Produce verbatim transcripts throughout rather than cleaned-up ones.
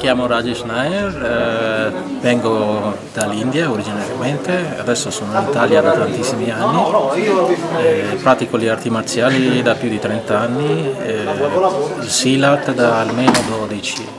chiamo Rajesh Nair, eh, vengo dall'India originariamente, adesso sono in Italia da tantissimi anni, eh, pratico le arti marziali da più di trenta anni, eh, il Silat da almeno dodici.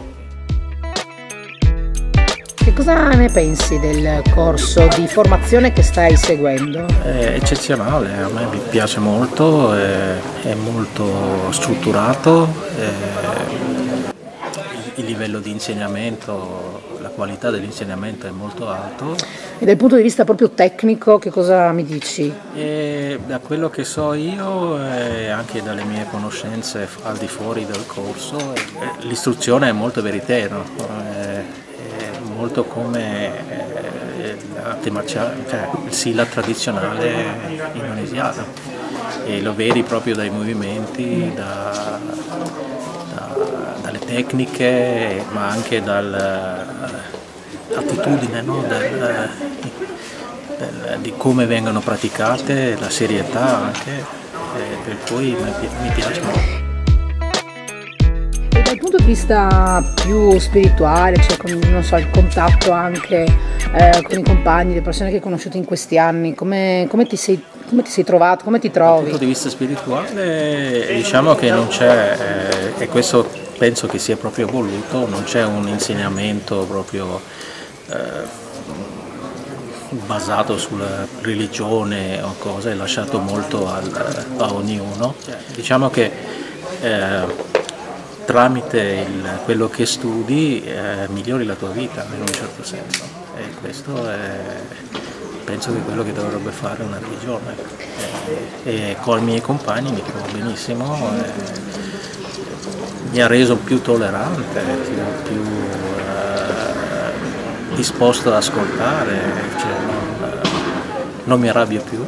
Che cosa ne pensi del corso di formazione che stai seguendo? È eccezionale, a me mi piace molto, è, è molto strutturato, è, il livello di insegnamento, la qualità dell'insegnamento è molto alto. E dal punto di vista proprio tecnico che cosa mi dici? E da quello che so io e anche dalle mie conoscenze al di fuori del corso, l'istruzione è molto veritiera, è molto come l'arte marziale, cioè il Silat tradizionale indonesiano, e lo vedi proprio dai movimenti, da, da, dalle tecniche, ma anche dall'attitudine, no? del, del, di come vengono praticate, la serietà anche, per cui mi piace molto. Dal punto di vista più spirituale, cioè con, non so, il contatto anche eh, con i compagni, le persone che hai conosciuto in questi anni, come, come, ti sei, come ti sei trovato, come ti trovi? Dal punto di vista spirituale diciamo che non c'è, eh, e questo penso che sia proprio voluto, non c'è un insegnamento proprio eh, basato sulla religione o cose, è lasciato molto al, a ognuno. Diciamo che eh, tramite il, quello che studi eh, migliori la tua vita in un certo senso, e questo è, penso che è quello che dovrebbe fare una religione, e, e con i miei compagni mi trovo benissimo, e, mi ha reso più tollerante, più, più eh, disposto ad ascoltare, cioè non, non mi arrabbio più.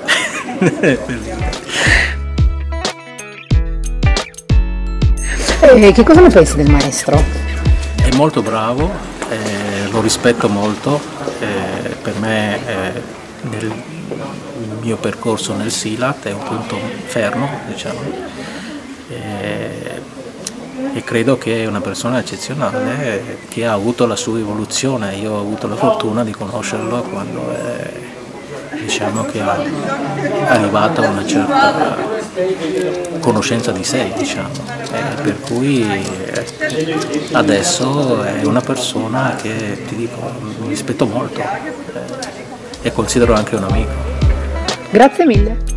E che cosa ne pensi del maestro? È molto bravo, eh, lo rispetto molto, eh, per me eh, nel mio percorso nel Silat è un punto fermo, diciamo, eh, e credo che è una persona eccezionale, eh, che ha avuto la sua evoluzione. Io ho avuto la fortuna di conoscerlo quando è, diciamo che è arrivato a una certa conoscenza di sé, diciamo, eh, per cui eh, adesso è una persona che, ti dico, mi rispetto molto, eh, e considero anche un amico. Grazie mille.